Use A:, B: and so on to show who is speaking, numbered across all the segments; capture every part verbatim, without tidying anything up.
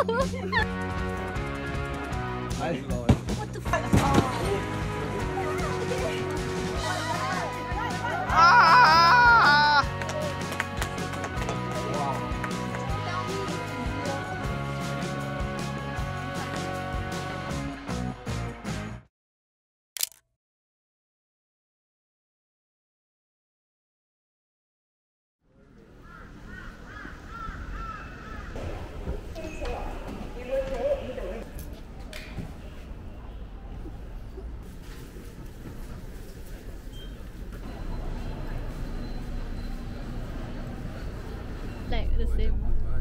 A: What the fuck?
B: Ah!
A: Like the same.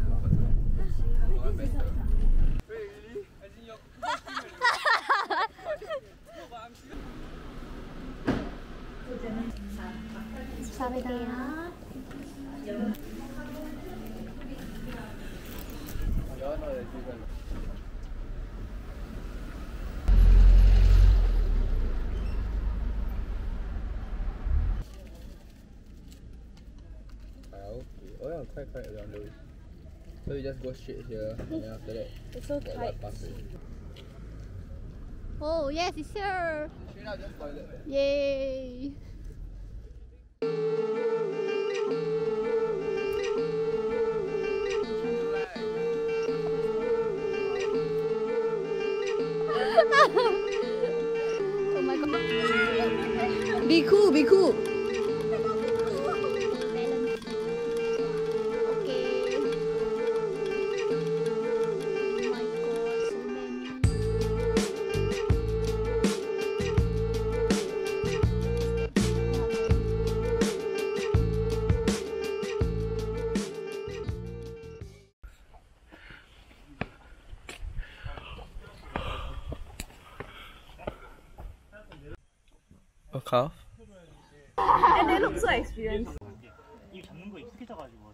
A: 감사합니다.
C: Oh yeah, quite quite around those. So you just go straight here and then after that
A: It's so
C: got
A: tight.
C: what pathway.
A: Oh yes, it's here.
C: Straight out just toilet.
A: Yay! Oh my god. Be cool, be cool. Okay. Oh my god, so many.
C: A calf?
A: And they look so experienced.
D: 이 잡는 거 익숙해져가지고.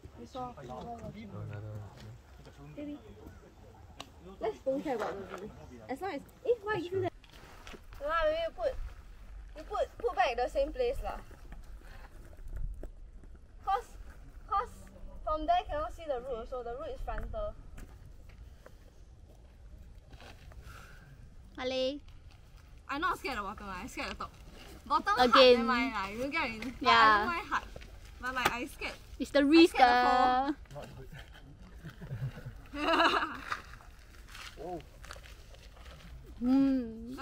A: Baby. Let's don't care about the view. As long as eh, why you do that? No lah, maybe you put you put put back the same place lah. Cause cause from there cannot see the root also. The root is frontal. Ali. I'm not scared of the bottom, I'm scared of the top. Bottom
E: Again.
A: hard, never mind lah. You get what I mean? But
E: Yeah.
A: I don't mind hard. But like I scared.
E: It's the risk.
A: scared of fall.
C: Oh.
E: Hmm.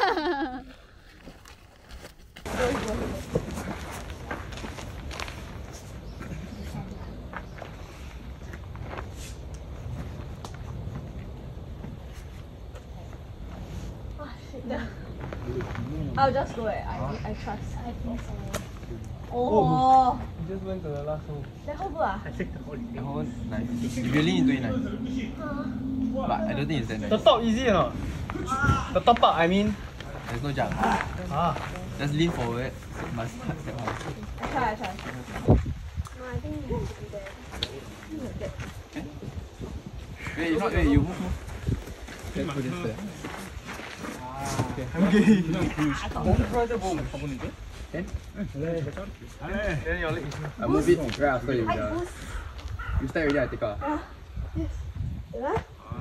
A: I'll just go eh. I, I trust. I think so. Oh.
C: You just went to the last hole.
A: That whole good ah?
C: The hole was nice. If you're really into it, nice. But I don't think it's that nice.
D: The top easy or not? The top part, I mean.
C: There's no jump.
D: Ah.
C: Just lean forward. Must step high.
A: I try, I try. No, I think you should be there. Like that.
C: Wait, you not wait, you move, move. Let's put this there. Okay. Okay. 몸 풀어줘, 몸. 가보는데? Then? Then your leg is I move it right after you. Yeah. You start already, I take off.
A: Yes. Yeah?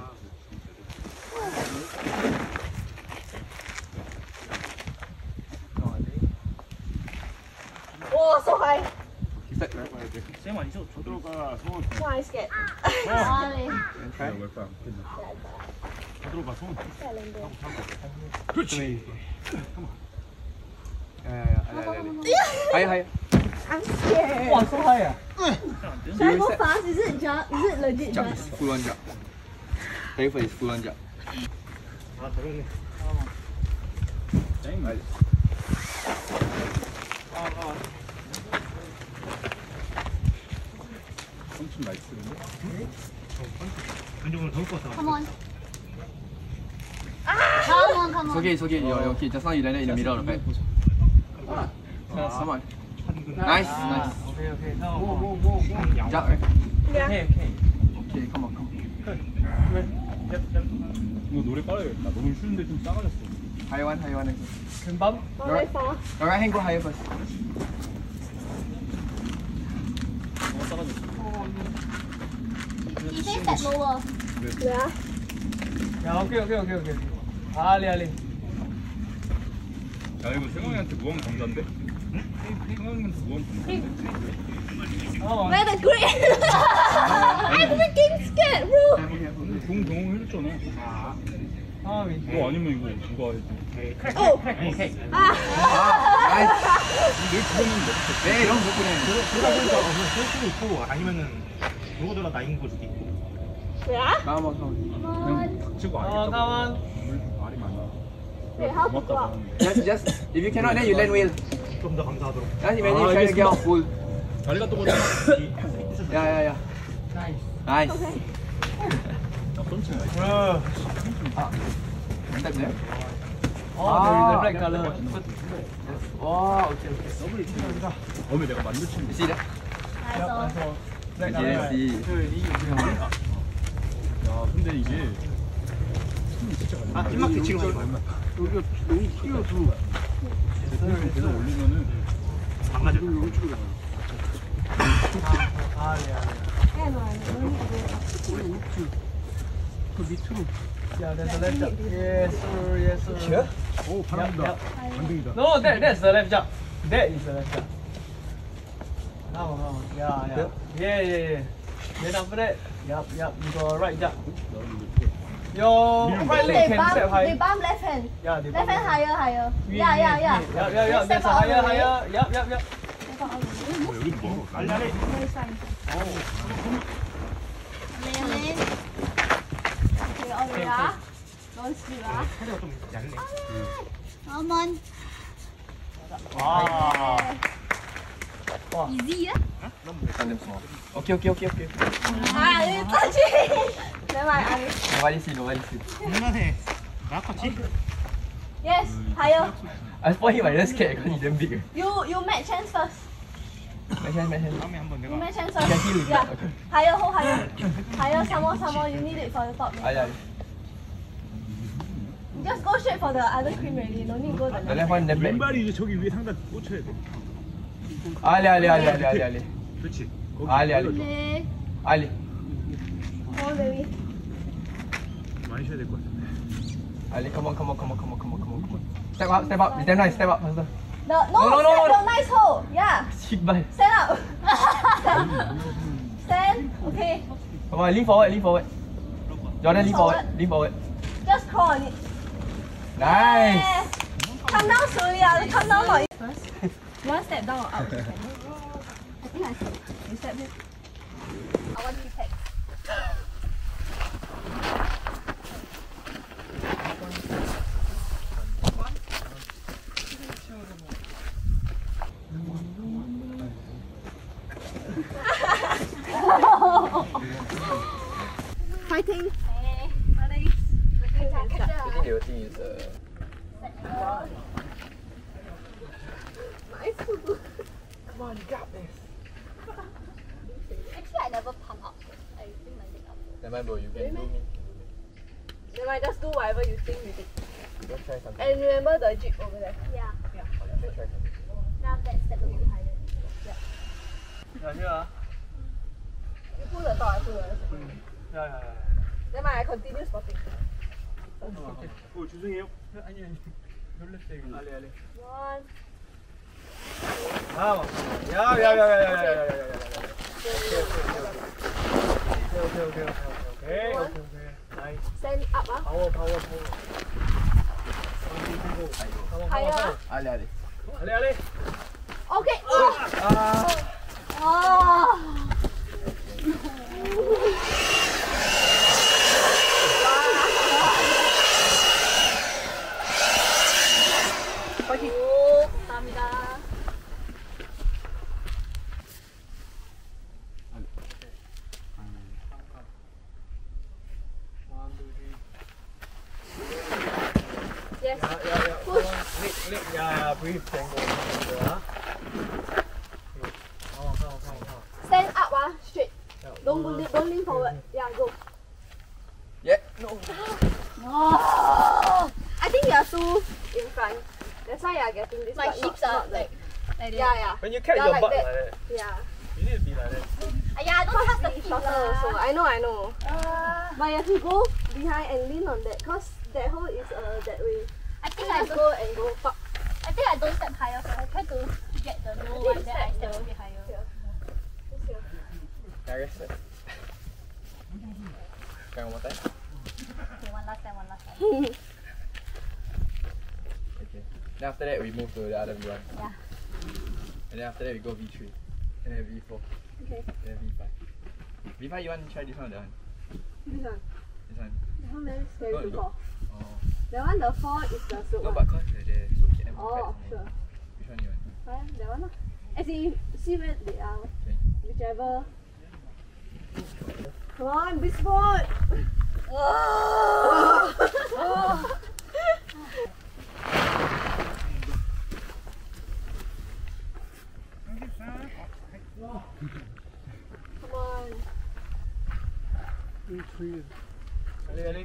A: Oh, so high.
C: You start right right there.
D: 쌤 아니죠? 저들어가 손.
A: So I scared.
C: Then try.
D: 저들어가 손.
C: 그렇지. Yeah, yeah, yeah. Higher, higher.
A: I'm scared.
D: 와, so high.
A: Should I go fast? Is it jump? Is it legit
C: Jump,
A: jump?
C: full on jump. Ready for this full on jump.
D: 아, 저러네.
C: Right. 엄청 맛있는데?
D: 왼쪽으로 더울 것 같아.
E: Come on. Come on, come
C: It's
E: on.
C: okay, it's okay. You're, you're okay. Just now you landed in the middle of the pack. Come on. Nice, nice.
D: 오케이, 오케이.
C: Jump, right?
A: Yeah.
D: 오케이, 오케이.
C: Okay, come on, come on.
F: 이거 노래 빨라야겠다. 너무 쉬운데 좀 싸가졌어.
C: Higher one, higher one.
D: 금방?
A: Not very far.
C: Your right hand go higher first.
F: 너무 싸가졌어.
E: He says step lower.
A: Yeah.
D: 야, 오케이, 오케이, 오케이, 오케이. 알리, 알리.
F: 야 이거 세광이한테 무한 감사인데? 응? 세광이한테 무한 감사인데?
D: 어.
A: Where the green? I'm freaking scared, bro.
F: 종 경험 해줬잖아.
D: 아, 미.
F: 너 아니면 이거 누가 해줘?
A: Oh. Ah.
F: 내 그거는 먹었어.
C: 네, 이런 거 그래.
E: 그러다 보니까 그냥 쓸 수도 있고 아니면은 누구들아 나인 걸 수도 있고.
A: Yeah.
C: 가만 가만.
F: 그냥 닥치고
D: 어,
F: 알겠다고.
D: 가만.
F: 말이 많아.
A: Wait, how to go
F: 고맙다고
A: up?
F: 하는데.
C: Just just if you cannot then you land wheel.
E: 좀 더 감사하도록.
C: Just imagine you try to get off full.
F: 자리가 또 보자.
C: Yeah yeah yeah. Nice.
F: 나 펀칭 나이스.
D: Bro.
C: Mantap je.
D: Oh, there is a black color.
C: Wow, okay okay.
F: 어미 내가 만두친
C: You see that?
A: I saw.
D: Black
C: Okay,
D: color.
C: see.
F: 야 근데 이게 손이 진짜 많이
E: 아 뒷막대 지금 하지 마.
F: 여기가 너무 튀어서 계속 계속 올리면은
E: 안 맞아.
D: 알리, 알리.
A: Hang on, you don't need to go up.
D: Yeah, there's a left jump. Yes, sir, yes, sir.
C: Sure?
F: 오 바람다. 반등이다.
D: No, that that's the left jump. That is the left jump. Come on, come on. Yeah, yeah. Yeah, yeah, yeah. Then after that, yup, yup, you go right jump. Your
A: I
D: right
A: think
D: leg
A: they
D: can
A: bump,
D: step
A: they
D: high.
A: bump left hand.
D: Yeah, they
A: Left
D: bump
A: hand higher, higher.
D: Yeah,
A: Yeah, yeah, yeah.
D: Yup, yup, yup.
A: Step
D: There's a
A: out
D: higher,
A: of the way.
D: higher. Yup, yup, yup.
A: Step out of the way.
F: 어 여기도 멀어.
E: 알리 알리.
A: Very fine. Lane, lane. Okay, all the way ah. Don't sleep ah.
E: 허리가 좀 얇네.
A: Come on.
D: Wow.
A: Easy ah.
C: Okay okay okay okay.
A: Ah, you touch it. Never mind, I will.
C: Nobody see nobody see.
E: 장난해. 나 아깝지?
A: Yes, higher.
C: I spot him I just scared because he damn big.
A: You you match hands first.
C: Match hand match hand.
E: 다음에 한번
A: You
E: 내가
A: match hands first.
C: Can heal with
A: Yeah.
C: that. Okay.
A: Higher, hold higher. Higher, some more, some more. You need it for the top.
C: Ah yeah.
A: Just go straight for the other cream already. No need to go the
C: The
A: left.
C: left one the black.
F: 왼발이 이제 저기 위에 상단 꽂혀야 돼.
C: Ali Ali Ali Ali Ali Ali.
F: 그렇지. 거기
C: Ali Ali.
A: Play.
C: Ali.
A: Hold baby.
F: 많이 쉬어야 될 것 같은데.
C: Ali come on come on come on come on come on come on come on. Step up step up. It's damn nice. Step up faster.
A: The, no,
C: No, no, no,
A: step
C: no.
A: the nice hole. Yeah.
C: Shit bye.
A: Stand up. Stand. Okay.
C: Come on lean forward lean forward. Jordan lean forward lean forward.
A: Just crawl on it.
C: Nice.
A: Yeah. Come down slowly. Ah. Come down like first. You want to step down or up? I think I step. You step here. I want you take. Fighting. Hey, buddies.
C: You think they will think it's uh
A: Nice.
C: Come on, you got this.
A: Actually, I never pump up. I think my leg up.
C: Never mind bro, you can do me.
A: Then I just do whatever you think you did.
C: Let's try something.
A: And remember the jeep over there. Yeah.
C: Let's try something.
A: Now that step a bit higher.
D: Yeah, here.
A: You pull the top, I pull the rest.
D: Yeah, yeah, yeah.
A: Then I continue spotting.
F: 어 죄송해요.
D: 아니, 아니. 놀랬대, 이거. 알리, 알리.
A: One.
D: 아, 야, 야, 야, 야, 야, 야, 야, 야, 야, 야, 야. 오케이, 오케이, 오케이, 오케이, 오케이, 오케이, 오케이. 나이스.
A: Stand up ah.
D: 파워, 파워, 파워.
A: Higher ah.
C: Ali Ali.
D: 알리, 알리.
A: Okay. Oh. Oh. 오, 감사합니다. Yes.
D: 야, 야, 야.
A: Push.
D: 릭, 릭. 야, 야, 브리프 된 거. 뭐야? 어, 가, 가, 가.
A: Stand up ah, straight. Don't lean, don't lean forward. Yeah, go.
C: Yeah. No.
A: Oh. I think you are too in front. That's why you are getting this.
G: My
A: but not-
G: hips are
A: not
G: like, like
A: Yeah, yeah.
D: When you catch
A: Yeah,
D: your
A: like
D: butt
A: that.
D: like that,
A: Yeah.
D: You need to be like that.
A: Yeah, don't touch the feet also. I know, I know.
G: Uh,
A: But you have to go behind and lean on that, cause that hole is uh that way.
G: I think
A: So
G: I
A: just
G: don't.
A: go and go pop.
G: I think I don't step higher first. I try to get the low one, then I step a bit higher.
A: Just here.
C: Can I rest it? Can I one more time?
G: Okay, one last time, one last time.
C: Okay. Then after that we move to the other V one.
G: Yeah.
C: And then after that we go V three. And then V four.
A: Okay.
C: And then V five. V five you want to try this one or that one?
A: This one.
C: This one.
A: That one very scary
C: No,
A: to
C: look.
A: fall.
C: Oh.
A: That one, the fall is the slope
C: No,
A: one.
C: but cause they're there, so we can amplify
A: Oh,
C: it
A: sure.
C: more. Which one you want?
A: Fine, that one lah. As in, see where they are.
C: Okay.
A: Whichever. Come on, big spot. Oh. Come on.
D: Ali, Ali.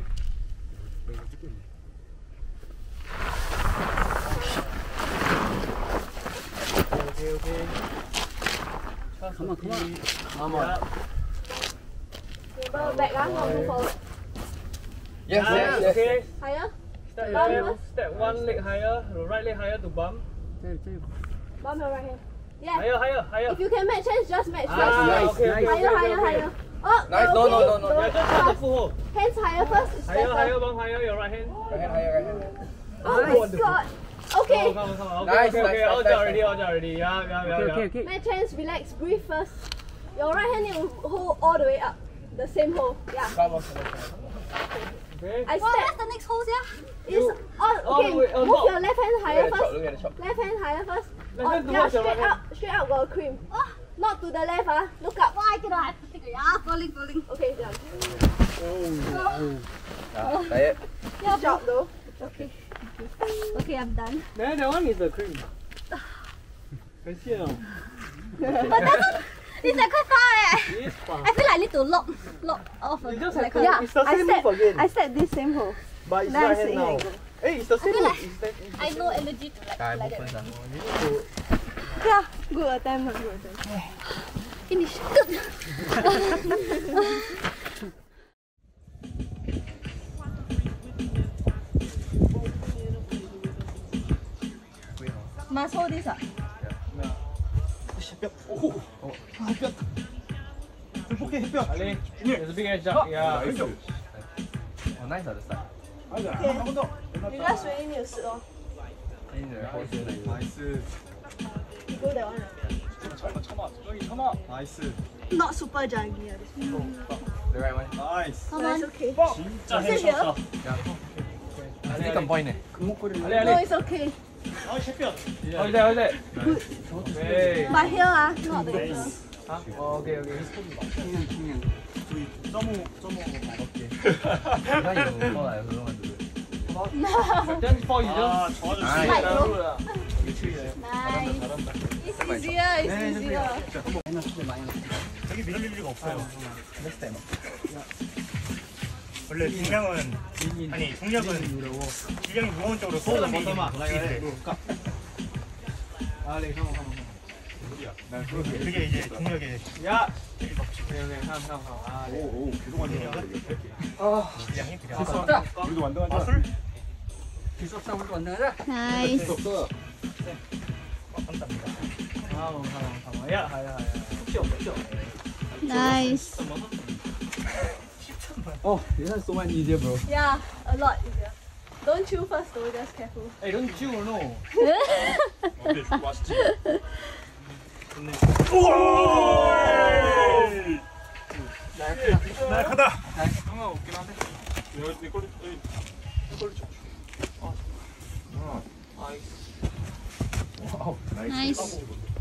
D: Okay, okay. Come on, come on. Come on.
A: Remember back ah, not move forward.
C: Yes,
D: Ah,
C: yes, yes.
D: okay.
A: Higher.
D: Step,
A: Bump
D: step,
A: first.
D: step one leg higher, right leg higher to bump.
A: Bump your right hand. Yeah.
D: Higher, higher, higher.
A: If you can match hands, just match.
D: Ah,
A: First,
D: okay,
A: yes.
D: okay, okay,
A: Higher,
D: okay,
A: higher,
D: okay.
A: higher. Oh,
C: Nice.
A: okay.
C: No, no, no, no.
D: Yeah,
A: Don't
D: just try the
A: fast.
D: full hold.
A: Hands higher first. It's
D: Higher,
A: better.
D: higher, bump higher, your right hand.
C: Right hand higher, right hand.
A: Oh my god. Okay.
D: Come on, come on. Okay,
C: Nice,
D: okay, okay.
C: nice,
D: All
C: nice,
D: done
C: nice,
D: already,
C: nice.
D: all done already. Yeah, yeah, yeah, yeah.
A: Match hands, relax, breathe first. Your right hand need to hold all the way up. The same hold. Yeah.
C: Come on, come on, come on.
D: Okay.
A: I
G: Well,
A: step.
G: where's the next hole, yeah?
A: It's all
D: all the
A: okay.
D: way on
A: Move
D: top.
A: your left hand
C: Look
A: higher
C: at the chop,
A: first.
C: look at the chop.
A: Left hand higher first.
D: Left hand
A: Oh, yeah,
D: towards your
A: straight
D: right
A: up. Straight up got a cream.
G: Oh,
A: Not to the left ah. Look up.
G: why cannot I have to take a yeah, falling, falling.
A: Okay, done.
C: Ah, tired.
A: Good job though.
G: Okay, I'm done.
D: Then that one is the cream. Can see or not?
G: But that one, it's like quite far eh.
D: It is far.
G: I feel like I need to lock, lock off.
D: You
G: a-
D: just
G: like
D: have to,
A: Yeah,
D: it's the
A: I
D: same
A: step-
D: move again.
A: I set this same hole.
D: But it's
A: Then I
D: right hand
A: sit
D: now.
A: here and go.
D: Hey, it's the same
G: feel
D: move.
G: like-
D: It's that, it's
G: I no energy to like,
C: Ah, I
G: like
C: move
G: that.
C: first ah.
D: You need to
A: Yeah, good attempt, ah, good attempt.
G: Finish. Must hold this ah.
E: 햇볕 햇볕
D: Ali, there's a big edge jump. Yeah.
C: Oh, nice at the start.
A: You just really need to sit lor.
C: In the whole thing like
E: 나이스
A: You go that one ah.
E: 나이스
A: Not super juggy ah, this one.
C: the right one.
E: 나이스
G: Come
A: But it's
G: on.
A: okay.
E: 진짜
A: Sit here.
C: I think I'm point eh.
D: Ali,
A: No,
D: Ali.
A: it's okay.
E: 아 햇볕
D: How's that? How's that? Hey.
A: But here ah, not the here.
D: Huh? Oh, okay, okay.
E: 저희 점오 점오 먹을게
C: Now you fall like I don't know what to do.
D: Then before you
E: 아
D: just
E: 저 아저씨
C: Nice.
D: take the route lah.
G: Nice.
A: It's easier, it's easier.
E: 여기 밀릴 리가 없어요 원래 중량은 아니 중력은 중량이 무거운 쪽으로 쏟아내면 이게 돼. 그게 이제 중력의
D: Yeah. Okay, okay. Come, come, come. Ah, Ali.
E: 양이 필요하다 아 술?
G: Nice.
E: 감사합니다
D: Come on, come on, come on. Yeah, yeah, yeah. 푹 쉬어, 푹 쉬어.
G: Nice.
C: Oh, this one's so much easier, bro.
A: Yeah, a lot easier. Don't chew first though, just careful.
D: Hey, don't chew, no.
E: 어때 맛있지? 날카다
F: 상관 없긴 한데. 내가 내 걸로 내 걸로 쳐.
G: Nice.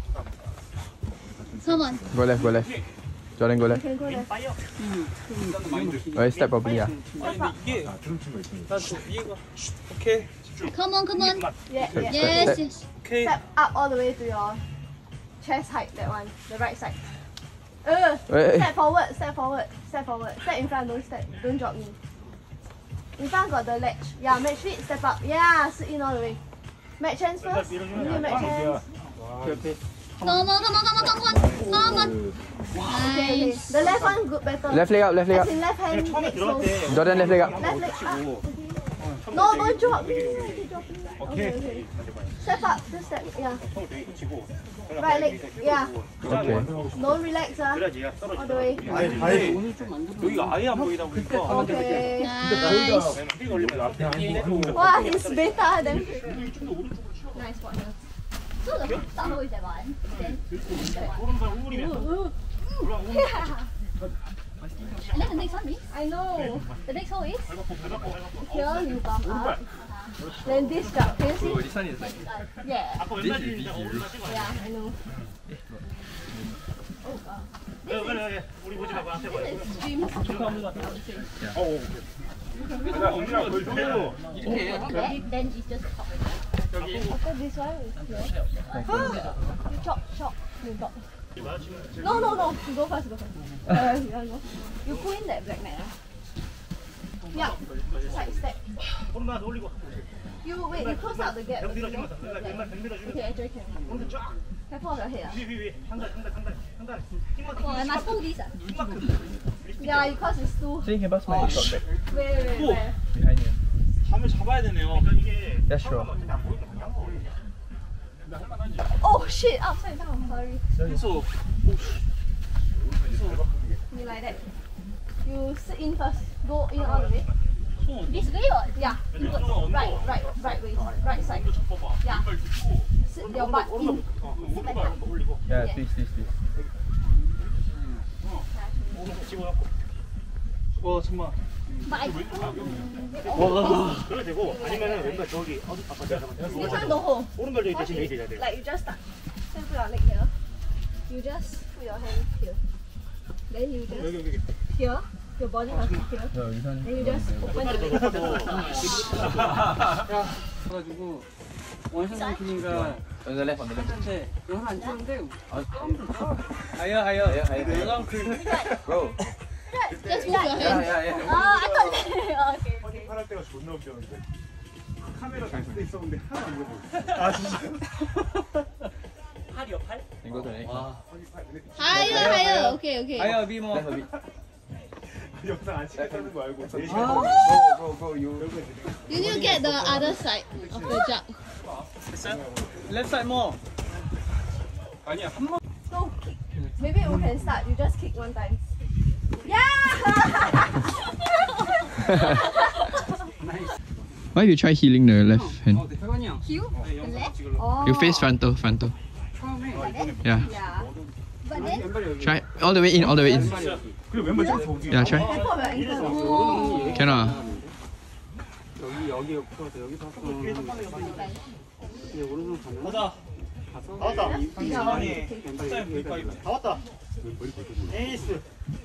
G: Come on.
C: Go left, go left. Jordan, go left.
A: You can go there.
E: 파이어
C: Alright, step properly ah.
D: 아니, 근데 이게 난좀 이해가. 오케이,
G: Come on, come on.
A: Yeah, yeah.
G: Yes, yes.
D: 오케이.
A: Step up all the way to your chest height, that one, the right side. Uh,
C: Wait,
A: step forward, step forward, step forward. Step in front, don't step, don't drop me. In front got the ledge. Yeah, match feet, step up. Yeah, sit in all the way. Match hands first. You need to match hands.
G: No, no, no, no, no, no, no, one. No, one.
A: Okay, okay. The left one good better.
C: Left leg up, left leg
A: As
C: up.
A: in left hand
E: 처음에
A: leg close.
E: 들어갈 때
C: Jordan, left leg up.
A: Left leg up. Okay. No, don't drop. Okay, okay. Step up, just step. Yeah.
E: 손을 되게 붙이고
A: Right leg. Yeah.
C: Okay.
A: Don't relax, ah.
E: 그래야지 얘가
A: All the
E: 떨어지고
A: way.
F: 여기가 아예 안 보이다 보니까
A: Okay.
G: Nice.
E: 삐가 올리면 앞에 안 보이고
A: Wow, he's better than.
G: Nice one. So the start hole is that one. Then that one.
E: 오른발 우물이면서
G: And then the next one is?
A: I know.
G: The next hole is?
A: Here you bump up. Then this drop. Can you see?
C: This one is like.
G: Yeah.
E: 아까 왼발 뒤에다 오른발 찍어.
A: Yeah, I know.
E: 그래 그래 그래. 우리 보지 말고 앞에 봐요.
A: Extreme.
G: Then, then it's just top.
A: After this one is here. You chop, chop. You chop. No, no, no. You go first, go first. Uh, yeah, go. You pull in that black net. ah. Yeah. Side step.
E: 오른발 올리고.
A: You wait, you close out the gap.
E: 벽
A: Okay,
E: 밀어주면서 왼발 왼발 벽 밀어주면서
A: okay actually can.
E: 오른발 쫙.
A: Careful of your head. ah.
E: 위 위 위. 한 다리 한 다리 한 다리 한 다리. 힘만
G: Oh, I must pull this. ah.
A: Yeah, because it's too.
C: So you can pass my shot back
A: Wait, wait, wait. wait.
C: behind you.
F: 감을 잡아야 되네요.
E: 이게
C: That's true.
A: Oh shit! Upside down. Sorry.
F: 그래서
A: You like that. You sit in first. Go in all the way.
G: This way or?
A: Yeah. Right, right, right way. Right side. Yeah. Sit your butt in. Sit back up.
C: Yeah, twist, twist, twist.
E: 오른발 집어넣고.
F: 와 정말
G: But I
E: 그래도 되고 아니면은 왼발 저기 어디 아까 내가
A: This one don't hold.
E: 오른발 저기
A: Watch
E: 대신 내리셔야
A: it.
E: 돼.
A: Like you just start. Then put your leg here. You just put your hand here. Then you just
E: 여기 여기.
A: here. Your body must be here.
C: No, this one.
A: Then you just open the leg.
D: 그래가지고 원샷 기니까
C: On the left, on the left.
D: 했는데 이거 하나 안 치는데
C: Higher, higher. Higher, higher.
D: 영상 그
C: Bro.
G: just move your
C: Yeah,
G: hand.
C: yeah, yeah.
G: Oh, I thought. Okay.
E: 허니 팔할 때가 존나 웃겼는데. 카메라 갈 수도 있었는데 하나 안 보여. 아 진짜. 팔이요 팔?
C: Then go to the next one.
G: Higher, higher. Okay, okay.
D: 아야 비모
C: Left a bit.
E: 영상 안 찍겠다는 거 알고 네
C: Go,
E: 시간
C: go, go. You.
G: You need to get the other side of the jug.
D: left side more
F: 아니야 한 번.
A: No, kick. Maybe you can start. You just kick one time. Yeah!
B: Why you try healing the left hand?
G: Heel? The left?
A: Oh.
B: You face frontal, frontal. Yeah.
A: Yeah.
G: But then,
B: Try all the way in, all the way in.
E: 그리고 왼발 찍어서 오기.
B: Yeah, try.
A: Careful of your ankle.
B: Cannot.
E: 가자. 다 왔다. 아니 다 왔다. 에이스.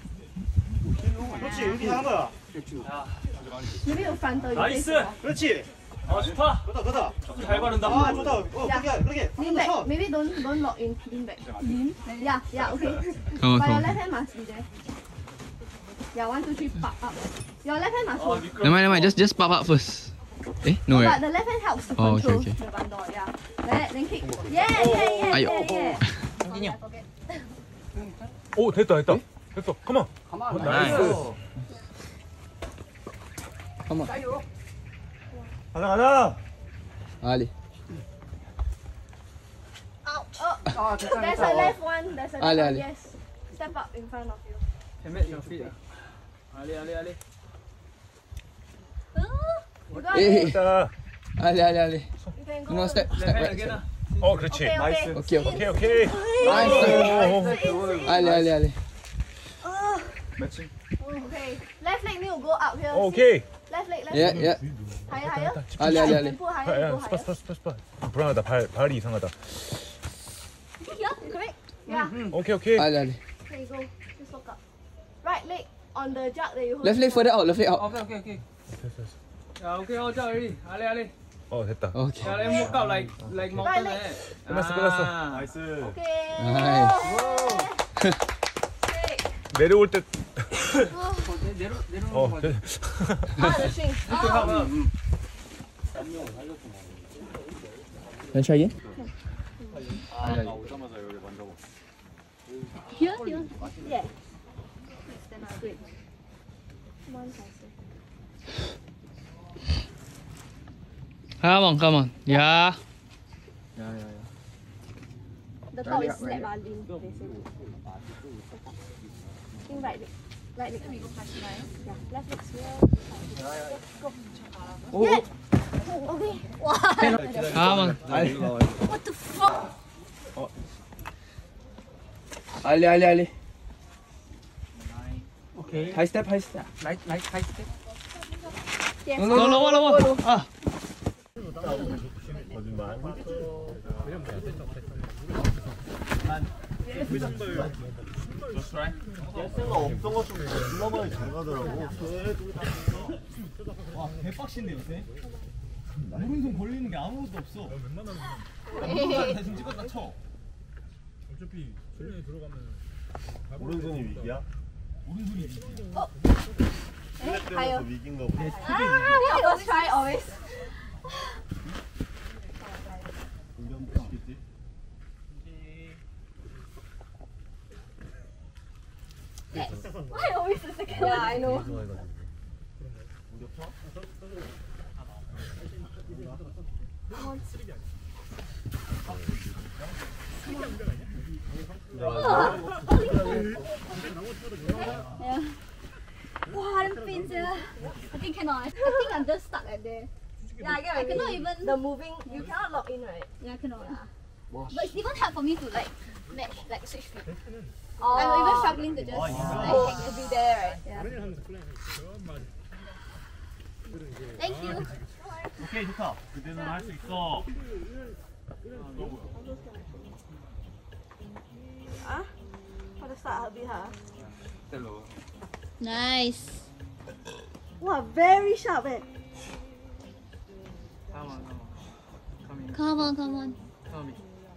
E: 그렇지 여기 하는 거야.
A: Maybe you frontal. You
F: 나이스.
A: face forward.
E: 그렇지.
F: 아 좋다.
E: 그다 그다.
F: 잘 바른다.
E: 아 좋다. 어 그렇게 그렇게.
A: Lean back. Maybe don't don't lock in. Lean back. Lean. Yeah, yeah. Okay.
B: Come on,
A: But your
B: come on.
A: left hand must be there. Yeah, one, two, three, pop up. Your left hand must hold.
B: Never mind, never mind. Just, just pop up first. Eh? No,
A: But
B: right?
A: the left hand helps to
B: Oh, okay,
A: control
B: okay.
A: the bundle. Yeah. Like that, then kick. Yeah, yeah, yeah,
B: Ayo.
A: yeah, yeah.
F: 오 됐다 됐다. 됐어. 컴온.
C: Nice.
E: 가자 가자.
B: Ali.
A: Oh, there's a left one. There's a left
B: Ali,
A: one.
B: Ali.
A: Yes. Step up in front of you.
D: 헤멧 your feet 알리 알리 알리
A: You got
B: Eh,
A: it.
E: 자.
B: Ali, Ali, Ali.
A: You can go.
B: No, step, step right. Step.
E: 어 그렇지.
A: Okay, okay.
B: Okay, okay.
E: 오케이 오케이.
B: Nice. Ali, Ali, Ali.
E: 매칭.
A: Okay. Left leg need to go up here.
E: 오케이.
A: Left leg, left
B: Yeah,
A: leg.
B: yeah.
A: Higher, higher.
B: Ali, Ali,
A: You
B: Ali.
A: can put higher, you
E: 야
A: go
E: 스파
A: higher.
E: 스파 스파 스파. 불안하다. 발 발이 이상하다.
A: Here, correct? Yeah.
E: 오케이 오케이.
B: Ali, Ali.
A: There you go. Just look up. Right leg on the jug that you hold.
B: Left leg further out, left leg out.
D: 오케이 오케이 오케이 야 오케이 어자 알리 알리 알리
E: 어 됐다.
B: Okay.
D: 야 let walk out like like mountain eh
E: 끝났어 끝났어.
D: 아.
E: 나이스.
A: Okay.
B: Nice.
A: Sick.
E: 내려올 때.
D: 내려 내려
E: 어. 돼.
A: Ah, the string.
B: Can I try again? 아니 아니.
F: 오자마자 여기 만져봐.
G: Here, here.
A: Yeah.
G: Stand up. Great.
A: One person.
D: Come on, come on. Yeah.
B: 야야야.
A: The top is slap Marlin. They say. In right leg. Right leg. Yeah. Left leg here. Go.
B: 오.
A: Yeah. Okay. Wow.
D: Come on.
B: 알리.
A: What the fuck?
B: 알리 알리 알리.
D: Okay.
B: 하이 스텝 하이 스텝. 라이트 라이트 하이 스텝.
A: Yes.
D: No, lower, lower. Ah.
E: 거짓말.
C: 센가 없던 것 좀 불러봐야 잘 가더라고.
D: 와, 개빡신데 요새. 오른손 걸리는 게 아무것도 없어. 대충 찍었다 쳐.
F: 어차피 수련에 들어가면
C: 오른손이 위기야?
D: 오른손이 위기야.
A: Eh,
C: 더
A: higher.
C: 위기인가 보네.
A: Ah, we always try always. Why always the second one? Yeah, I know.
G: Yeah. Wow, I'm pain sia. I think cannot. I think I'm just stuck at there.
A: Yeah, I get what
G: I
A: you
G: cannot
A: mean.
G: even.
A: The moving, you cannot lock in, right?
G: Yeah, cannot. But it's even hard for me to like match, like switch feet.
A: Oh.
G: I'm even struggling to just
A: Oh,
G: like.
A: to be there, right?
G: Yeah. Thank you.
E: 오케이 좋다. 그대는 할 수 있어.
A: Ah? For the start, a bit hard.
G: Nice.
A: Wow, very sharp, eh?
D: Come on, come on. Come in.
G: Come on, come on.
D: Come in.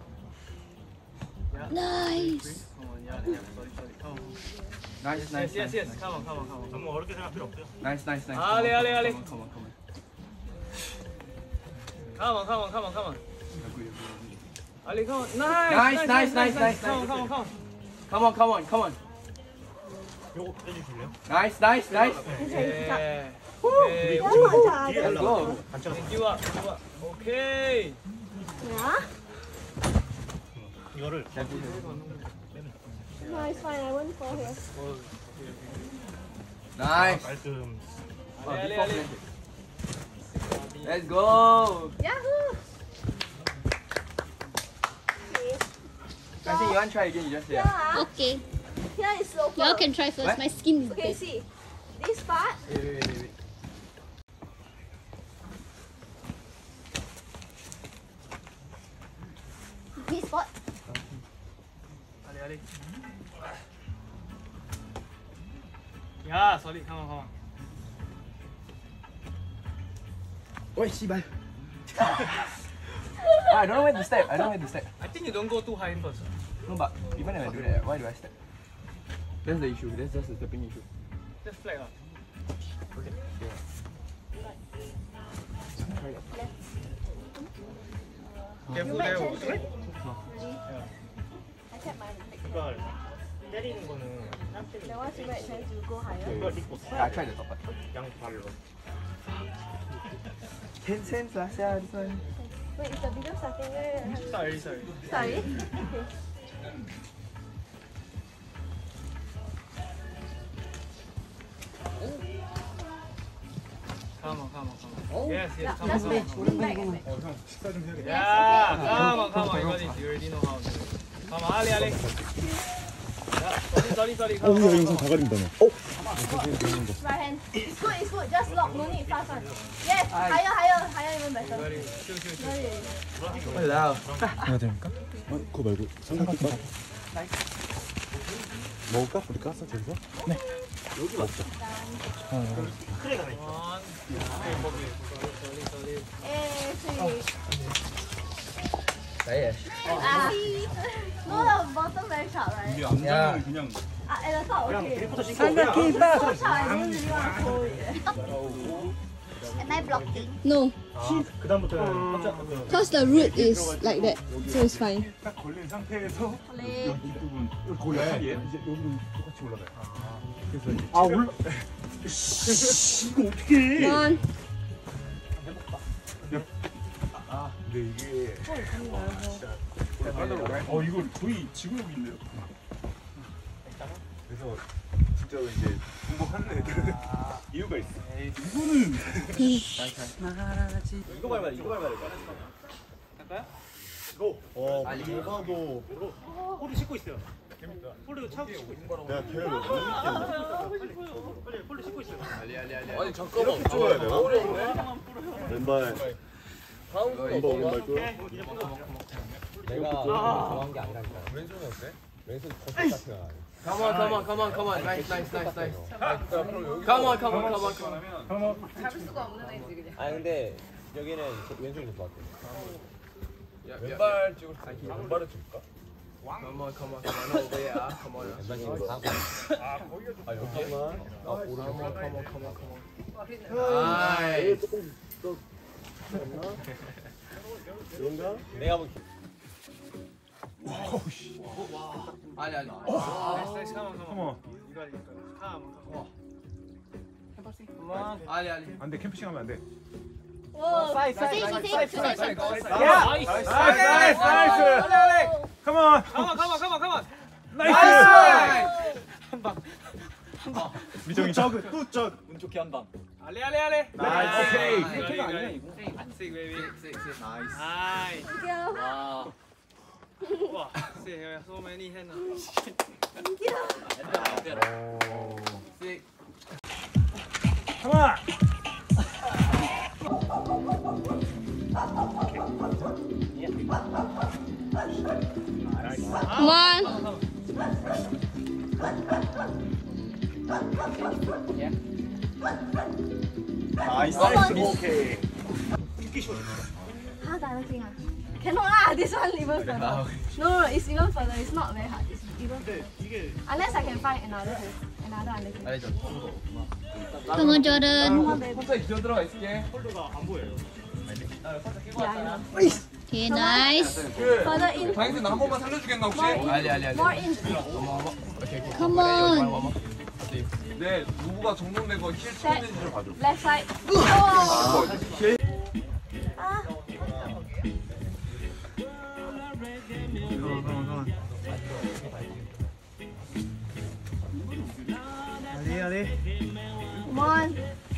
G: Nice.
D: Come on, yeah, yeah. Sorry, sorry. Come on.
B: 나이스
D: Yes,
B: 나이스.
D: yes, yes. Come on, come on, come on.
E: 너무 어렵게 생각 필요 없어요.
B: 나이스 나이스 나이스.
D: 알리, 알리, 알리.
B: 컴온 컴온.
D: Come on, come on, come on, come on. Ali, come on.
B: Nice,
D: Nice,
B: nice, nice, nice,
D: Come on,
B: nice.
D: come on, come on.
B: Come on come on come on.
E: 요거 해주실래요?
B: 나이스 나이스 나이스.
D: Yeah.
B: 후.
D: Okay.
A: Yeah, not
E: 뒤에
B: Let's go.
E: 달라고. 단체로.
D: Thank you, up, you up. Okay.
A: Yeah?
E: 이거를
A: No, it's fine. I won't fall here.
B: 나이스.
E: 말끔.
D: Ali, Ali, Ali.
B: Let's go.
A: Yahoo! Okay.
B: I think you want to try again. You just say.
A: Yeah.
G: Okay.
A: Here is sloper.
G: Y'all can try first.
B: What?
G: My skin is
A: Okay,
G: dead.
A: see. This part.
B: Wait wait wait wait.
G: This spot.
D: Ali, Ali. Yeah, solid. Come on, come on.
B: Oi, 씨발. I don't know where to step. I don't know where to step.
D: I think you don't go too high first.
B: No, but even if I do that, why do I step? That's the issue. That's just the stepping issue.
D: Just flag up. Careful there.
A: Ready? I kept my leg.
E: 이걸 때리는 거는
A: Then once you get a chance, you go higher.
E: 이걸 입고
B: I tried the top part.
E: 양발로.
B: ten cents lah, sia, this one.
A: Wait, is the video starting? Yeah, yeah,
D: Sorry, sorry.
A: yeah. Sorry. Okay.
D: Come on, come on, come on. Yes, yes. Come on,
A: Just
D: come
A: wait.
D: on.
A: Lean back and back.
F: 어, 형 식사 좀 해야겠다.
D: Yeah, come on, come on. You got it. You already know how to do it. Come on, Ali, Ali. Yeah, sorry, sorry, sorry. Come on, come on, come on.
F: 가린다며.
A: Right hand. It's good, it's good. Just lock. No need fast one. Yes. Higher, higher, higher even better.
D: Got it. Shoot, shoot, shoot.
A: Got it.
B: Walao.
F: 해야 됩니까? 어, 그거 말고 삼각김밥. 먹을까? 우리 깠어 저기서? 네. 여기 먹자.
E: 크레가 나 있어.
D: One. Okay, okay. Solid, solid.
A: Eh, three.
B: Saya.
A: Ah. No, the bottom very sharp, right?
F: 이게 암장을 그냥
A: Ah, at the top,
E: 그냥
A: okay.
E: 드리프트 신고
A: So
E: 그냥.
A: sharp, I don't really want to hold it.
G: Am I blocking?
A: No,
E: 그 다음부터는 깜짝 놀랐어요.
A: because the root is like that, so it's fine.
F: 딱 걸린 상태에서
G: Play.
F: 이쪽은 거의 사이에 이제 여기도 똑같이 올라가요. 그래서 이제
E: 아 올라. 이거 어떻게 해?
A: One.
F: 근데 이게 어 이거 거의 지구력인데요. 그래서 진짜로 이제 공부하는 애들은 이유가 있어. 이거는
D: 이거 밟아야 돼. 이거 밟아야 돼. 할까요?
E: 어 이거도 폴도 씻고 있어요. 폴도 차고 씻고 있어요.
F: 내가 걔를
E: 빨리 폴도 씻고 있어요.
B: 아니 잠깐만.
F: 찍어야 돼요?
C: 왼발 왼발 왼발 줘.
D: 내가 좋아한 게 아니라니까.
B: 왼손이 어때?
D: 왼손 겉에 같아.
B: Come on, come on, come on, come on. Nice, nice, nice, nice. Come on, come on, come on, come on.
D: 아니 근데 여기는 왼손이 될 것 같아.
B: 야, 왼발 찍을 수 있어. 왼발을 찍을까? Come on, come on, come on. No way, ah. Come on.
D: 왼발 찍는 거 다.
B: 아, 여기? 아, 오른쪽. Come on, come on, come on, come on. Nice.
C: 그런가?
D: 내가 뭐
B: 아니, 아니. 아니, 아니.
F: 안돼 캠핑 하면 안 돼.
G: Whoa.
D: 사이 사이
G: Sit,
D: 사이
G: sit, sit, sit.
F: 나이스 나이스 나이스. 컴온
D: 가만 가만 가만 가만.
F: 나이스. 미정이
C: 저그 또 저.
D: 운 좋게 한 방. 알레 알레 알레.
F: 나이스.
D: 오케이. 이거 아니야 이거.
B: Six, six, six.
C: 나이스.
D: 아이.
A: Thank you.
D: 와. 와. See here so many hand.
B: Six.
F: 컴온.
A: Come on.
C: 나이스. 오케이.
A: How directing? Cannot lah. This one even further. No, no, it's even further. It's not very hard. It's even further. Unless I can find another place, another under here.
B: 알죠.
G: Come on, Jordan.
A: Come on, baby.
B: 혼자 기어 들어가 있을게.
E: 폴도가 안 보여요.
A: Yeah, I know.
G: Okay, nice.
A: Further in.
B: 당신 나 한 번만 살려주겠나 혹시? 아니 아니 아니.
A: More in.
G: Come on.
B: 네, 누구가 정돈된 거 힐 쳐있는지를 봐줘.
A: Left side. Oh. Ah.
D: 알레 알레.
A: Come on.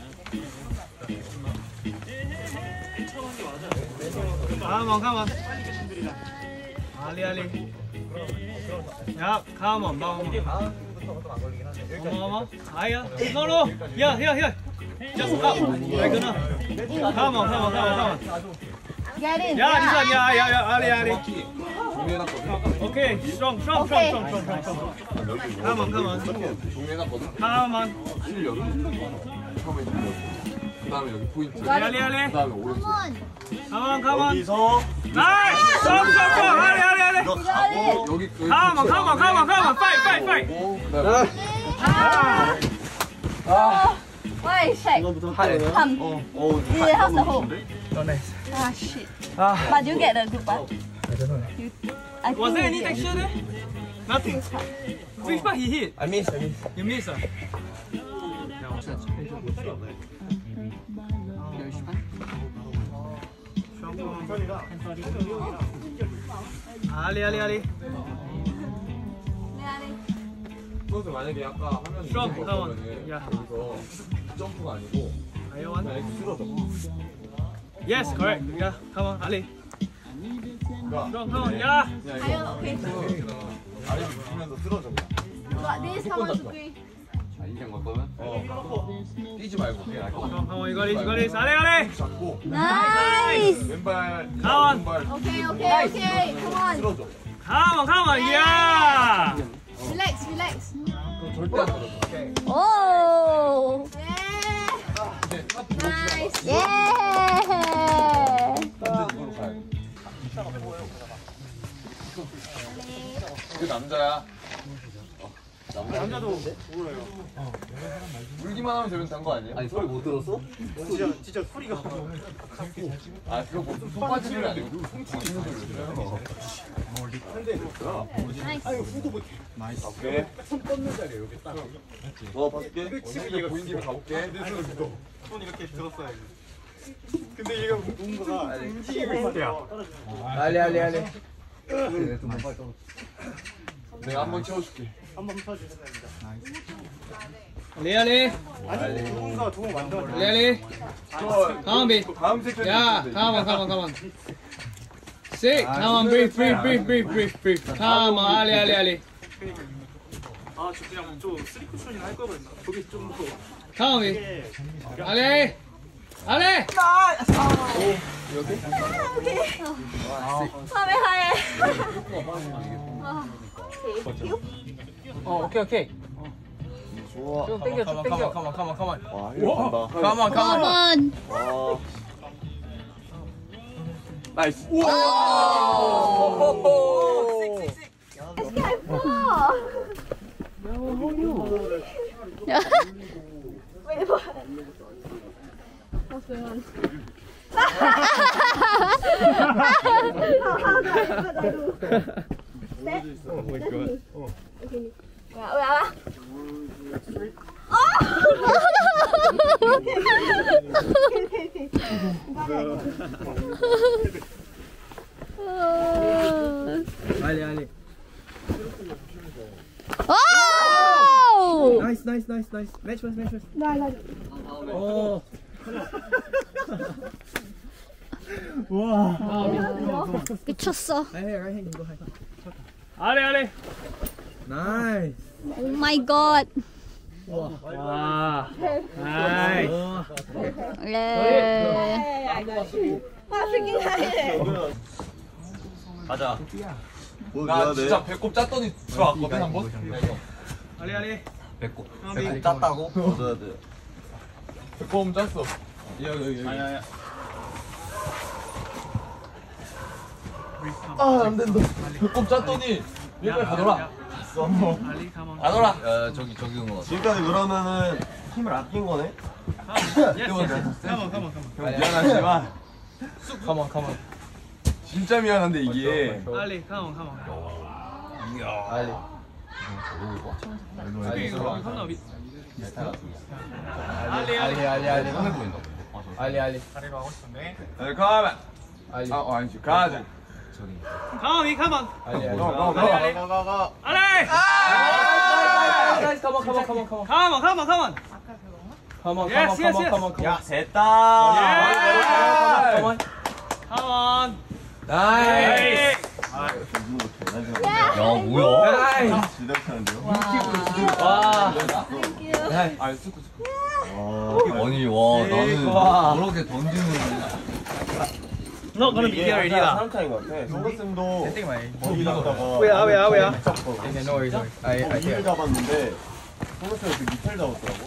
D: 가만 가만. 알레 알레. 야 가만 가만. 어머 아야 너로 야야 야 just up like na come on come on come on come on
A: Get in.
D: 야 리산 야야야 아리 아리
B: 종료해놨거든.
D: 오케이 strong strong
A: Okay.
D: strong strong strong strong come on come on
B: 종료해놨거든.
D: come on
B: 힐 열어. 처음에 힐 열어. 그 다음에 여기 포인트.
D: 알리 알리
B: 그 다음에 오른쪽.
D: come on come on
C: 여기서
D: 나이스 strong strong strong 알리 알리 알리
C: 너 가고
B: 여기 여기.
D: come on come on come on come on fight fight fight
B: 오, 그다음에.
A: Ah.
B: 아,
A: Why check?
B: 하래.
A: Come.
C: 어.
A: Yeah, how's the hole?
D: nice
A: Ah shit. But you get the good part.
D: I don't know
A: You, I
D: was
A: think
D: there
A: you
D: any
A: get
D: texture there nothing which part he hit
B: I miss, I miss.
D: you miss ah 알리 알리 알리
B: 그것을 만약에 아까 화면에
D: Strong,
B: 있는
D: come on.
B: 거면은
D: Yeah.
B: 여기서 점프가 아니고
D: Are you one?
B: 그냥 이렇게 쓰러져.
D: Yes, correct. Yeah, come on, Ali.
B: 그러니까
D: Strong, come on. Yeah.
B: 그냥
A: Are you
B: 이거
A: okay?
B: 아래로 붙이면서 쓰러져 그냥.
A: Got this, how much degree?
B: 아, 이게 거면 어 뛰지 말고 그냥
D: Come on, come on. You got this, you got this. Ali, Ali.
B: 잡고
A: Nice!
B: 왼발
D: 가만.
B: 왼발
A: Okay, okay, okay. Come on.
B: 쓰러져.
D: Come on, come on. Yeah.
A: Relax, relax.
B: 그럼 절대 안 쓰러져.
A: Oh! Yeah!
B: 근데 탑
A: Nice! Yeah!
B: 완전 이걸로 가야 돼. 그 남자야. 어, 남자.
E: 남자도 울어요.
B: 울기만 하면 되면 단 거 아니에요? 아니 소리 못 들었어?
E: 진짜 진짜 소리가.
B: 아 그거 뭐 손바지 소리 아니고 훔치는 소리였어요.
G: Nice.
B: 오케이. 손 뻗는 자리에 여기 딱. 너 봐줄게. 이거 보인 김에 가볼게.
E: 손 이렇게 들었어야지. 근데 얘가 뭔가가 움직이고 있어요.
C: 알리 알리 알리.
B: 내가 한번 채워줄게.
E: 한번 쳐주셔야 됩니다.
D: 알리 알리.
E: 아니 누군가 도움 만들어.
D: 알리 알리. Come on, B.
B: 다음 섹션.
D: Yeah, come on, come on, come on. Sick. Come on, breathe, breathe, breathe, breathe, breathe, breathe. Come on, Ali, Ali, Ali.
E: 아, 저 그냥 좀 쓰리 쿠션이나 할 거거든요. 거기 좀 더.
D: Come on, B. Ali. Ali.
A: Sao hai
C: 어 오케이 오케이.
B: 좋아.
C: 쭉 당겨 쭉 당겨.
D: Come on, come on, come on.
B: 와 이거 간다.
D: Come on, come
G: Come
D: on.
G: on.
B: 와. 나이스.
A: Wait for What's going on? How do I what do I do? Step? Oh my god. Okay. Wait, wait, wait. Okay, okay, okay.
C: 알리 알리.
G: Oh!
C: 나이스 나이스 나이스 나이스. 매치 매치 매치.
A: No, no.
C: 오.
G: 미쳤어.
C: 라이트 라이트 이거 해.
D: Ali, Ali.
C: 나이스.
G: Oh my god.
D: Wow. Nice.
G: 네.
A: Hey, I got you. Wow, freaking high.
B: 가자. 나 진짜 배꼽 짰더니 들어왔거든 한 번.
D: Ali, Ali.
B: 배꼽. 배꼽 짰다고? 얻어야 돼. 배꼽 짰어. 여기 여기 여기. 아니야. 아, 안 된다. 배꼽 짰더니 얘가 가더라.
D: Ali, come on.
B: 가더라. 야, 저기 저기 온 거. 지금까지 그러면은 힘을 아낀 거네.
D: Yes, yes. Come on, come on, come on.
B: 미안하지만. 가만 가만. 진짜 미안한데 이게.
D: Ali, come on, come on.
B: 알리.
D: Ali, come on.
C: 알리 알리 알리 알리. 알리 알리.
E: 다리로 하고 싶은데.
B: 알리 가만.
C: 알리.
B: 아, 아니지. 가자.
D: Come on, B, come on.
C: 알리 알리.
D: Ali, Ali. Ali.
C: 나이스 컴온 컴온 컴온 컴온.
D: Come on, come on, come on.
C: 컴온
D: Yes, yes, yes.
C: 컴온 컴온.
B: 야, 됐다.
D: Yeah.
C: 컴온.
D: Come on.
C: 나이스.
B: 야, 뭐야?
C: 나이스.
B: 지닥하는데요?
C: 와.
B: 아, 쓰고 쓰고. 아니, 와, 나는
C: 와.
B: 저렇게 던지는.
D: Not gonna be here already lah.
B: 사람차인 것 같아. 송글쌤도
C: I think my.
B: 거기다가
D: 왜야, 왜야, 왜야?
C: Okay, no worries. no worries. I I
B: 미를
C: hear.
B: 잡았는데 송글쌤이 그 밑을 잡았더라고.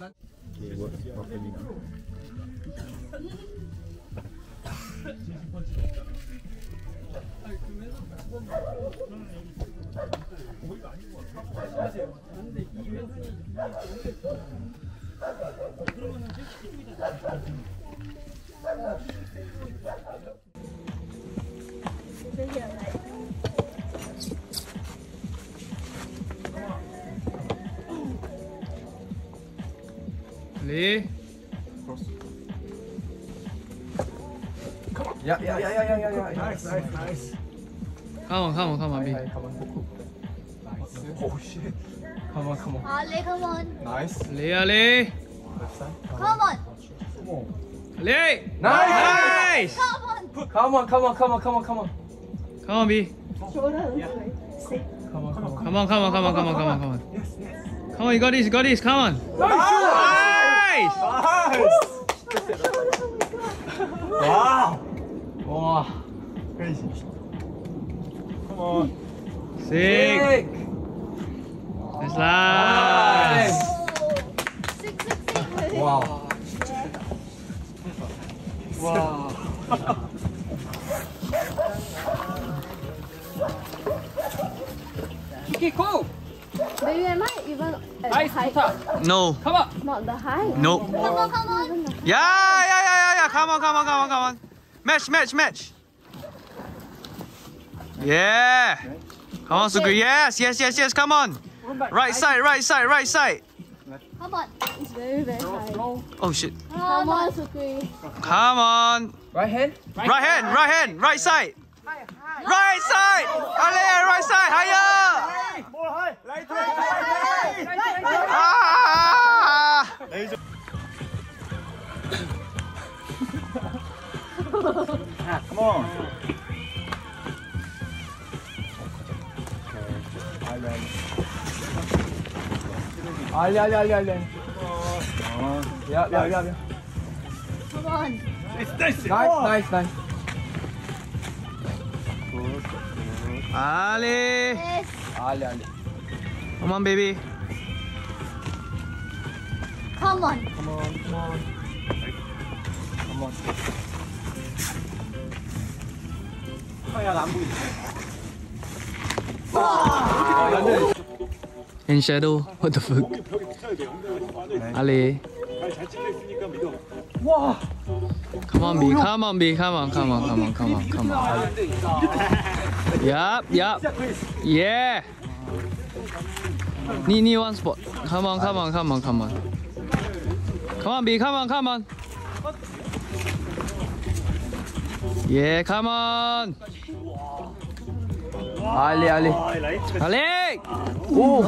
D: Ali.
C: 야야야야야야. 나이스 나이스 나이스.
D: Come on, come on, come on, B.
C: 오 쉣. 컴온 컴온.
G: Ali, come on.
C: 나이스.
D: Ali, Ali.
G: Come on.
D: Ali.
C: 나이스.
D: Nice.
G: Come on.
C: 컴온 컴온 컴온 컴온 컴온.
D: Come on, B.
C: 컴온 컴온.
D: Come on, come on, come on, come on, come on, come on. Come on, you got this, you got this. Come on. Nice.
C: 와우. 와.
D: Sick. Nice last.
G: Sick, sick, sick.
C: 와. 와.
G: Baby, am I? You
A: even at the height.
D: No.
C: Come on.
A: Not the height.
D: No.
G: Come on, come on.
D: Yeah, yeah, yeah, yeah, yeah. Come on, come on, come on, come on. Match, match, match. Yeah. Come on, Sukri. Yes, yes, yes, yes. Come on. Right side, right side, right side.
G: Come on.
A: It's very, very high.
D: Oh shit.
A: Come on, Sukri.
D: Come on.
C: Right hand.
D: Right hand, right hand, right side. Right side. Ale, right side. Higher. Ah.
E: Come on.
C: Ali, Ali, Ali, Ali. Yeah, yeah, yeah, yeah.
G: Come on.
C: Nice, nice, nice.
D: Ali.
G: Yes.
C: Ali, Ali.
D: Come on, baby.
G: Come on.
C: Come on, come on. Come on.
D: In shadow. What the fuck? Ali.
C: 와.
D: Come on, B. Come on, B. Come on, come on, come on, come on, come on. Yup, yup. Yeah. Need, need one spot. Come on, come on, come on, come on. Come on, B. Come on, come on. Yeah, come on.
C: Ali, Ali.
D: Ali.
C: 오.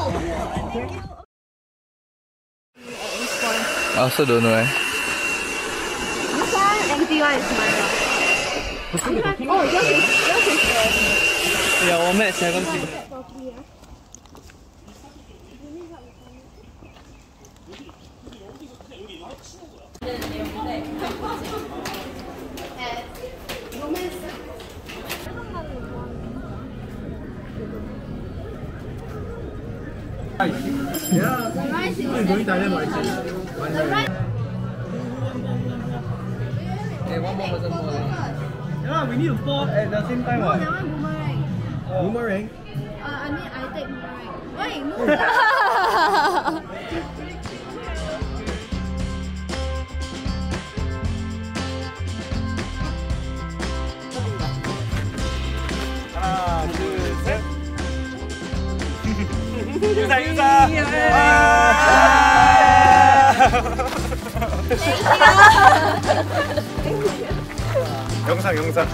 C: I also don't know. Eh?
A: This one, empty one is mine. Oh, yours is, yours is the...
D: Yeah, one match, seven six.
C: Hey, one more person more.
D: Yeah, we need to fall at the same time.
A: No,
D: What?
A: that one boomerang.
D: Boomerang.
A: Uh, I mean, I take boomerang. Wait, move.
E: 하나, 둘, 셋. 인사, 인사. 영상, 영상.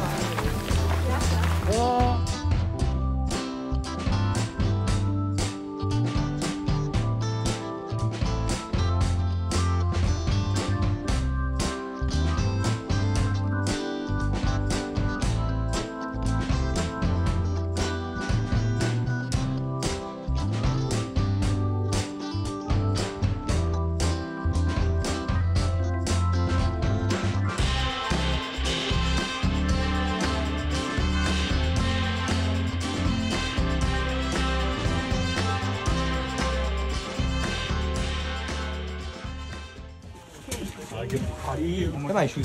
C: 해봐, 슈즈.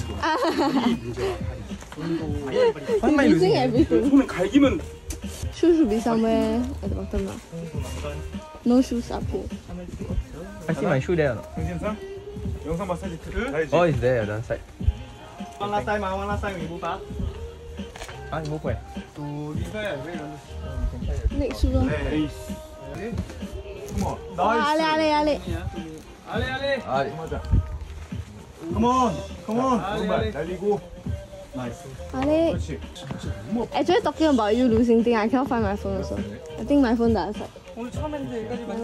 A: Using everything.
F: 손을 갈기면
A: Shoes should be somewhere at the bottom now. No shoes up here.
C: I see my shoe there.
E: 동진상 영상 마사지 잘해주지.
C: Oh, it's there, that side.
D: One last time, one last time we move up.
C: Ah, you move where?
D: To this way, wait.
A: Next shoe.
E: 에이스. 컴온.
A: Oh, Ale, Ale, Ale.
D: Ali, Ali.
C: Ali.
E: 컴온. 컴온.
D: Ali,
E: 왼발
D: Ali.
E: 날리고. 나이스.
A: Ale.
E: 그렇지.
A: Actually, talking about you losing thing, I cannot find my phone also. I think my phone does. Like,
D: 오늘 처음 했는데 여기까지만.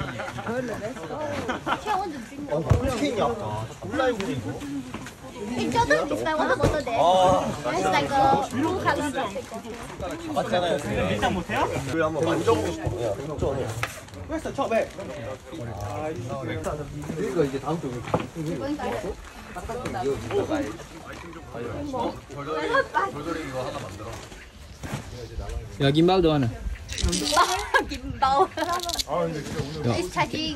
G: Hey, Jordan, is my water bottle there? There's like a blue color plastic bottle.
E: 일단 못해요?
C: 이거 이제 다음 주.
G: Going toilet.
D: 야, 김밥도 하나.
G: Gimbal.
E: 아 근데 진짜 오늘
G: It's charging.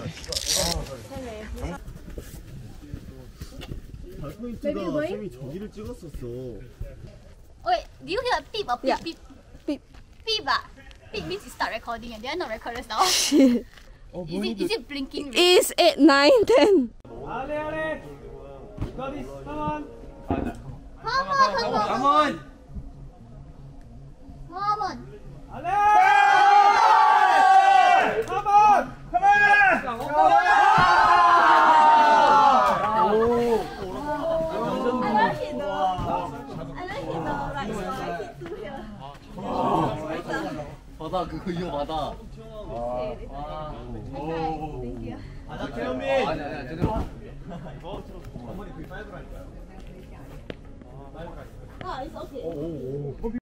E: 포인트가 쌤이 저기를 찍었었어.
G: Wait, do you hear a beep or beep
A: Yeah.
G: beep?
A: Beep.
G: Beep ah. Beep means you start recording and they are not recorders now.
A: shit.
G: Is it, is it blinking?
A: It's eight, nine, ten.
D: Ali, Ali. You got this. Come on.
G: Come on, come on.
C: Come on.
G: Come on.
D: Ali. Come on.
E: Come on!
A: I like it though. I like it though. Like, so I hit two here.
C: 받아 그거 이거 받아.
A: Okay, thank you.
C: 아나 태현미. 아니 아니 제대로.
A: Oh, it's okay.